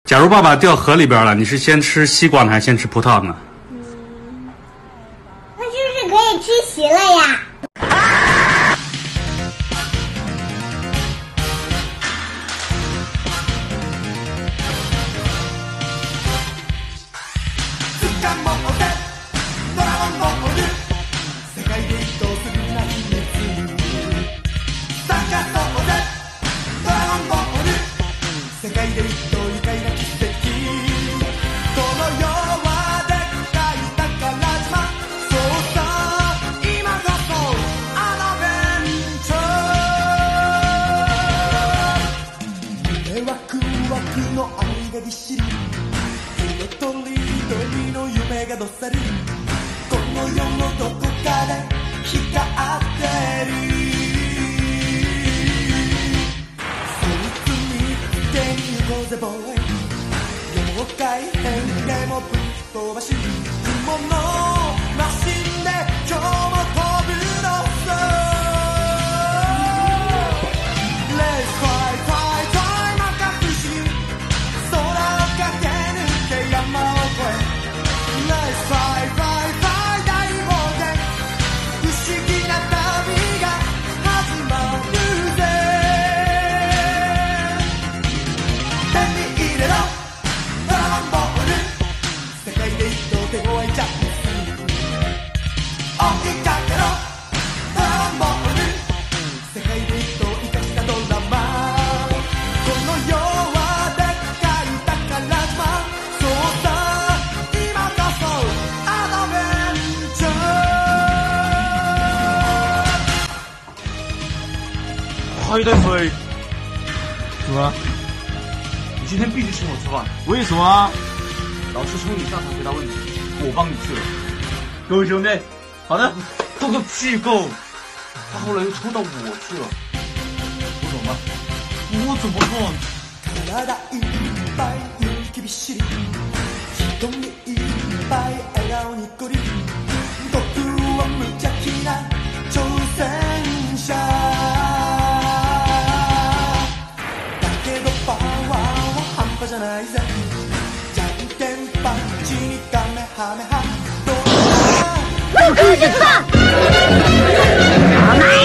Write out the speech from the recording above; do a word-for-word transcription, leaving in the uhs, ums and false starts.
假如爸爸掉河里边了，你是先吃西瓜呢，还是先吃葡萄呢？ 嗯，那就是可以吃席了呀。 どっさりこの世のどこかで光ってるそいつにつけに行こうぜボーイ妖怪変でもぶっ飛ばし雲のマシンで今日も飛ぶのさレースファイファイファイ摩訶不思議空を駆け抜け山を越えLet's fly, fly, fly 大冒険不思議な旅が始まるぜ手に入れろドラゴンボール世界で一等手強いチャンス追いかけろドラゴンボール世界で一等生かしたドラマこの世はでっかい宝島そうさ嗨，大飞， 怎么？ 你今天必须请我吃饭。 为什么啊？ 老师抽你上场回答问题，我帮你去了。 各位兄弟，好的。 够个屁够！他后来又抽到我去了，我怎么办？我怎么办？ 体いっぱい勇気びっしり瞳いっぱい笑顔にっこり僕は無邪気な挑戦者パワーは半端じゃないぜじゃんけんパンチにカメハメハどうだ六颗星子